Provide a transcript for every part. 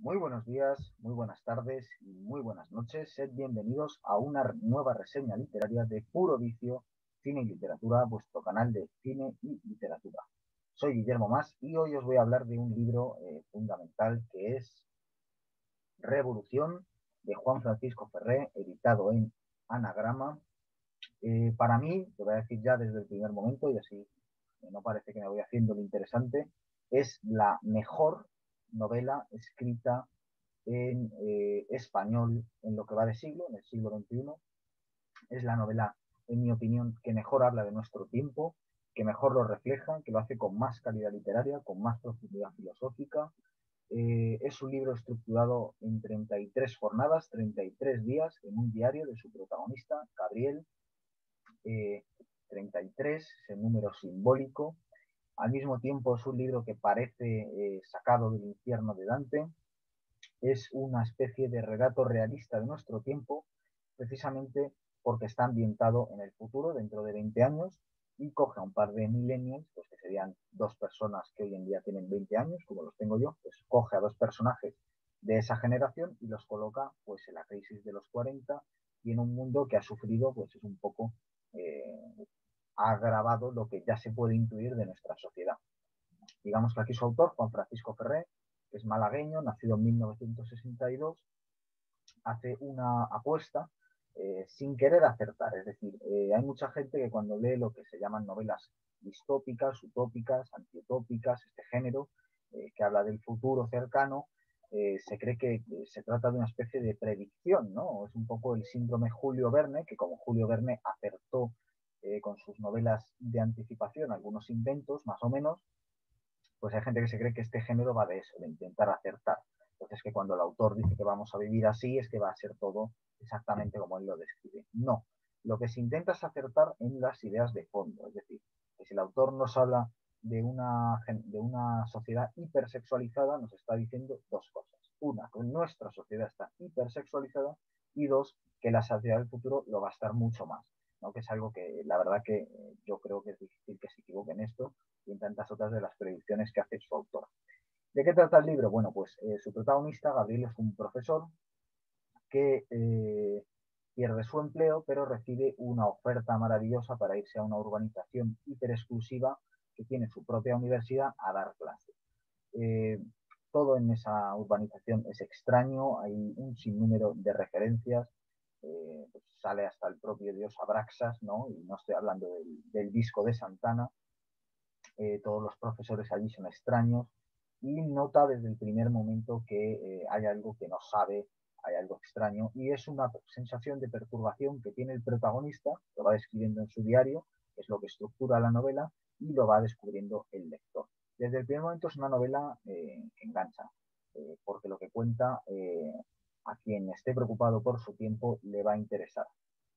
Muy buenos días, muy buenas tardes y muy buenas noches. Sed bienvenidos a una nueva reseña literaria de Puro Vicio, Cine y Literatura, vuestro canal de cine y literatura. Soy Guillermo Mas y hoy os voy a hablar de un libro fundamental que es Revolución, de Juan Francisco Ferré, editado en Anagrama. Para mí, te voy a decir ya desde el primer momento, y así no parece que me voy haciendo lo interesante, es la mejor novela escrita en español en lo que va de siglo, en el siglo XXI. Es la novela, en mi opinión, que mejor habla de nuestro tiempo, que mejor lo refleja, que lo hace con más calidad literaria, con más profundidad filosófica. Es un libro estructurado en 33 jornadas, 33 días, en un diario de su protagonista, Gabriel. 33, es el número simbólico. Al mismo tiempo es un libro que parece sacado del infierno de Dante. Es una especie de relato realista de nuestro tiempo, precisamente porque está ambientado en el futuro, dentro de 20 años, y coge a un par de millennials, pues que serían dos personas que hoy en día tienen 20 años, como los tengo yo, pues coge a dos personajes de esa generación y los coloca pues en la crisis de los 40 y en un mundo que ha sufrido, pues es un poco, ha agravado lo que ya se puede intuir de nuestra sociedad. Digamos que aquí su autor, Juan Francisco Ferré, que es malagueño, nacido en 1962, hace una apuesta sin querer acertar. Es decir, hay mucha gente que cuando lee lo que se llaman novelas distópicas, utópicas, antiutópicas, este género, que habla del futuro cercano, se cree que se trata de una especie de predicción, ¿no? Es un poco el síndrome Julio Verne, que como Julio Verne acertó con sus novelas de anticipación algunos inventos, más o menos, pues hay gente que se cree que este género va de eso, de intentar acertar. Entonces, que cuando el autor dice que vamos a vivir así, es que va a ser todo exactamente como él lo describe. No, lo que se intenta es acertar en las ideas de fondo. Es decir, que si el autor nos habla de una sociedad hipersexualizada, nos está diciendo dos cosas. Una, que nuestra sociedad está hipersexualizada, y dos, que la sociedad del futuro lo va a estar mucho más, ¿no? Que es algo que la verdad que yo creo que es difícil que se equivoque en esto, y en tantas otras de las predicciones que hace su autor. ¿De qué trata el libro? Bueno, pues su protagonista, Gabriel, es un profesor que pierde su empleo, pero recibe una oferta maravillosa para irse a una urbanización hiper exclusiva que tiene su propia universidad a dar clases. Eh, Todo en esa urbanización es extraño, hay un sinnúmero de referencias, pues sale hasta el propio dios Abraxas, ¿no? Y no estoy hablando del disco de Santana. Todos los profesores allí son extraños, y nota desde el primer momento que hay algo que no sabe, hay algo extraño, y es una sensación de perturbación que tiene el protagonista, lo va describiendo en su diario, que es lo que estructura la novela, y lo va descubriendo el lector. Desde el primer momento es una novela que engancha, porque lo que cuenta a quien esté preocupado por su tiempo le va a interesar.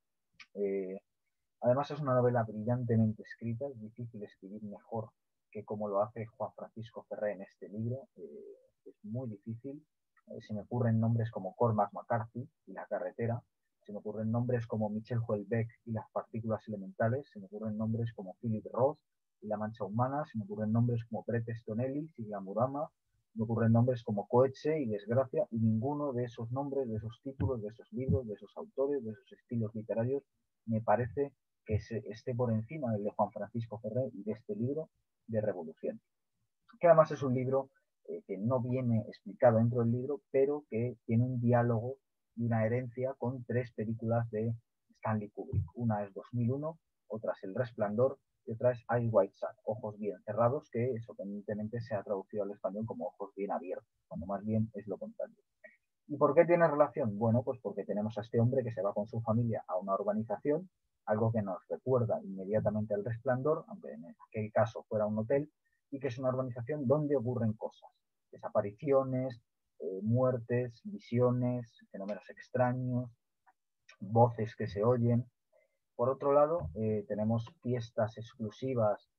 Eh, Además es una novela brillantemente escrita, es difícil escribir mejor que como lo hace Juan Francisco Ferré en este libro, es muy difícil. Se me ocurren nombres como Cormac McCarthy y La carretera, se me ocurren nombres como Michel Houellebecq y Las partículas elementales, se me ocurren nombres como Philip Roth y La mancha humana, se me ocurren nombres como Bret Easton Ellis y La Murama, me ocurren nombres como Coetzee y Desgracia, y ninguno de esos nombres, de esos títulos, de esos libros, de esos autores, de esos estilos literarios me parece que esté por encima del de Juan Francisco Ferrer y de este libro de Revolución. Que además es un libro que no viene explicado dentro del libro, pero que tiene un diálogo y una herencia con tres películas de Stanley Kubrick. Una es 2001, otra es El Resplandor y otra es Eyes Wide Shut, Ojos Bien Cerrados, que sorprendentemente se ha traducido al español como Ojos Bien Abiertos, cuando más bien es lo contrario. ¿Y por qué tiene relación? Bueno, pues porque tenemos a este hombre que se va con su familia a una urbanización, algo que nos recuerda inmediatamente al Resplandor, aunque en aquel caso fuera un hotel, y que es una urbanización donde ocurren cosas, desapariciones, muertes, visiones, fenómenos extraños, voces que se oyen. Por otro lado, tenemos fiestas exclusivas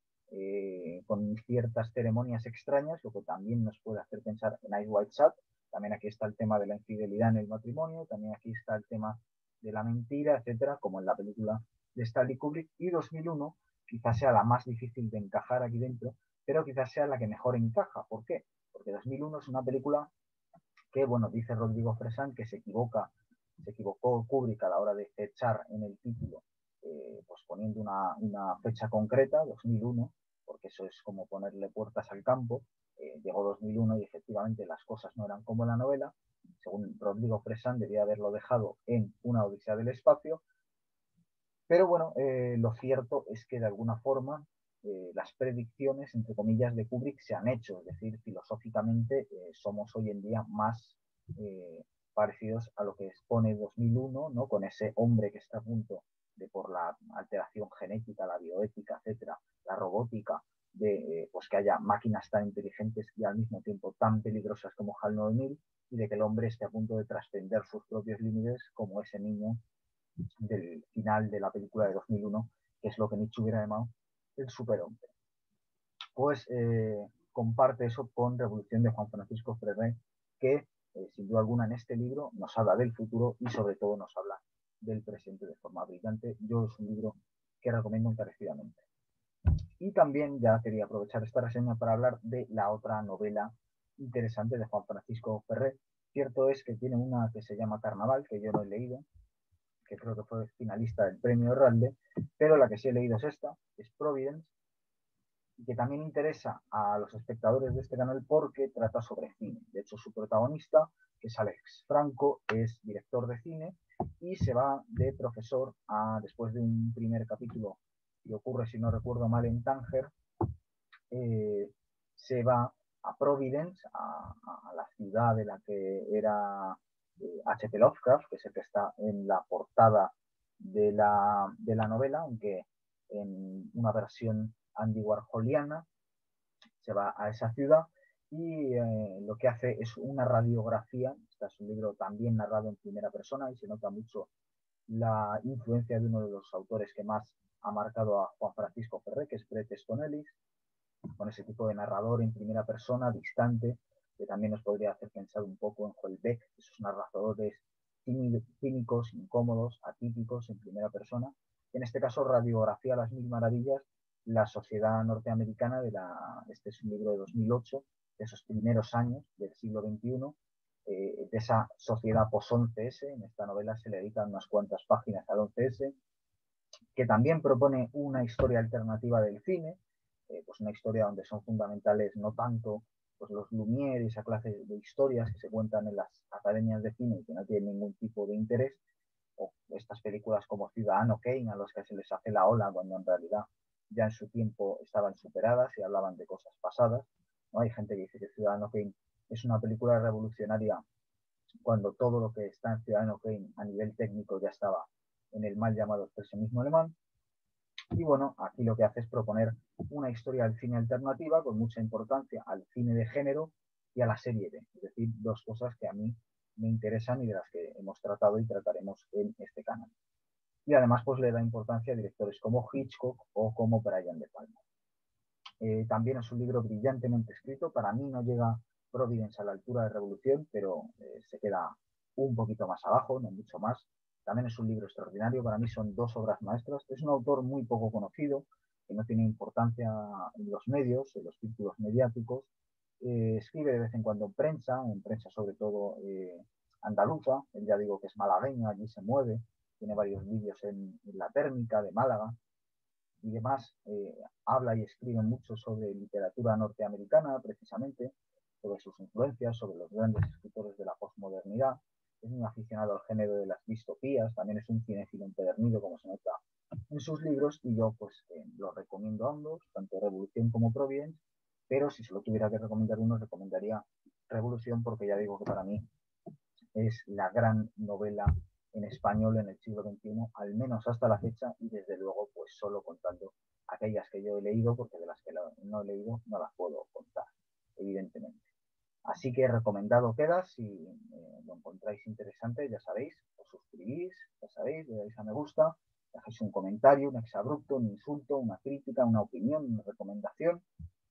con ciertas ceremonias extrañas, lo que también nos puede hacer pensar en Eyes Wide Shut. También aquí está el tema de la infidelidad en el matrimonio, también aquí está el tema de la mentira, etcétera, como en la película de Stanley Kubrick. Y 2001 quizás sea la más difícil de encajar aquí dentro, pero quizás sea la que mejor encaja. ¿Por qué? Porque 2001 es una película que, bueno, dice Rodrigo Fresán que se equivocó Kubrick a la hora de fechar en el título, pues poniendo una fecha concreta, 2001, porque eso es como ponerle puertas al campo. Llegó 2001 y efectivamente las cosas no eran como la novela. Según Rodrigo Fresán, debía haberlo dejado en Una odisea del espacio. Pero bueno, lo cierto es que de alguna forma las predicciones, entre comillas, de Kubrick se han hecho. Es decir, filosóficamente somos hoy en día más parecidos a lo que expone 2001, ¿no? Con ese hombre que está a punto de, por la alteración genética, la bioética, etcétera, la robótica, de pues que haya máquinas tan inteligentes y al mismo tiempo tan peligrosas como HAL 9000, y de que el hombre esté a punto de trascender sus propios límites, como ese niño del final de la película de 2001, que es lo que Nietzsche hubiera llamado el superhombre. Pues comparte eso con Revolución de Juan Francisco Ferrer, que sin duda alguna en este libro nos habla del futuro y sobre todo nos habla del presente de forma brillante. Yo es un libro que recomiendo encarecidamente. Y también ya quería aprovechar esta reseña para hablar de la otra novela interesante de Juan Francisco Ferrer. Cierto es que tiene una que se llama Carnaval, que yo no he leído, que creo que fue finalista del premio Herralde, pero la que sí he leído es esta, es Providence, y que también interesa a los espectadores de este canal porque trata sobre cine. De hecho, su protagonista, que es Alex Franco, es director de cine y se va de profesor después de un primer capítulo que ocurre, si no recuerdo mal, en Tánger, se va a Providence, a la ciudad de la que era H.P. Lovecraft, que es el que está en la portada de la novela, aunque en una versión Andy Warholiana, se va a esa ciudad y lo que hace es una radiografía. Este es un libro también narrado en primera persona y se nota mucho la influencia de uno de los autores que más ha marcado a Juan Francisco Ferrer, que es Bret Easton Ellis, con ese tipo de narrador en primera persona, distante, que también nos podría hacer pensar un poco en Joel Beck, esos narradores cínicos, incómodos, atípicos en primera persona. En este caso, radiografía a las mil maravillas la sociedad norteamericana este es un libro de 2008, de esos primeros años del siglo XXI, de esa sociedad post-11S. En esta novela se le dedican unas cuantas páginas al 11S, que también propone una historia alternativa del cine, pues una historia donde son fundamentales no tanto pues los Lumière y esa clase de historias que se cuentan en las academias de cine y que no tienen ningún tipo de interés, o estas películas como Ciudadano Kane, a los que se les hace la ola cuando en realidad ya en su tiempo estaban superadas y hablaban de cosas pasadas, ¿no? Hay gente que dice que Ciudadano Kane es una película revolucionaria cuando todo lo que está en Ciudadano Kane a nivel técnico ya estaba en el mal llamado expresionismo alemán. Y bueno, aquí lo que hace es proponer una historia del cine alternativa con mucha importancia al cine de género y a la serie B, es decir, dos cosas que a mí me interesan y de las que hemos tratado y trataremos en este canal. Y además pues le da importancia a directores como Hitchcock o como Brian De Palma. También es un libro brillantemente escrito. Para mí no llega Providence a la altura de Revolución, pero se queda un poquito más abajo, no mucho más. También es un libro extraordinario. Para mí son dos obras maestras. Es un autor muy poco conocido, que no tiene importancia en los medios, en los círculos mediáticos. Escribe de vez en cuando en prensa sobre todo andaluza. Él ya digo que es malagueño, allí se mueve. Tiene varios vídeos en la térmica de Málaga y demás, habla y escribe mucho sobre literatura norteamericana, precisamente, sobre sus influencias, sobre los grandes escritores de la posmodernidad. Es muy aficionado al género de las distopías, también es un cinéfilo empedernido, como se nota en sus libros, y yo pues los recomiendo a ambos, tanto Revolución como Providence, pero si solo tuviera que recomendar uno, recomendaría Revolución, porque ya digo que para mí es la gran novela en español en el siglo XXI, al menos hasta la fecha, y desde luego pues solo contando aquellas que yo he leído, porque de las que no he leído no las puedo contar, evidentemente. Así que recomendado queda. Si lo encontráis interesante, ya sabéis, os suscribís, ya sabéis, le dais a me gusta, dejáis un comentario, un exabrupto, un insulto, una crítica, una opinión, una recomendación,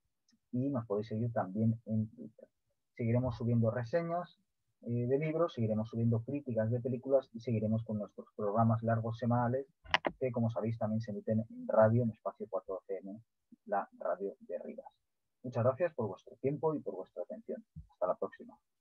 y nos podéis seguir también en Twitter. Seguiremos subiendo reseñas de libros, seguiremos subiendo críticas de películas y seguiremos con nuestros programas largos semanales que, como sabéis, también se emiten en radio, en Espacio 4 FM, la radio de Rivas. Muchas gracias por vuestro tiempo y por vuestra atención. Hasta la próxima.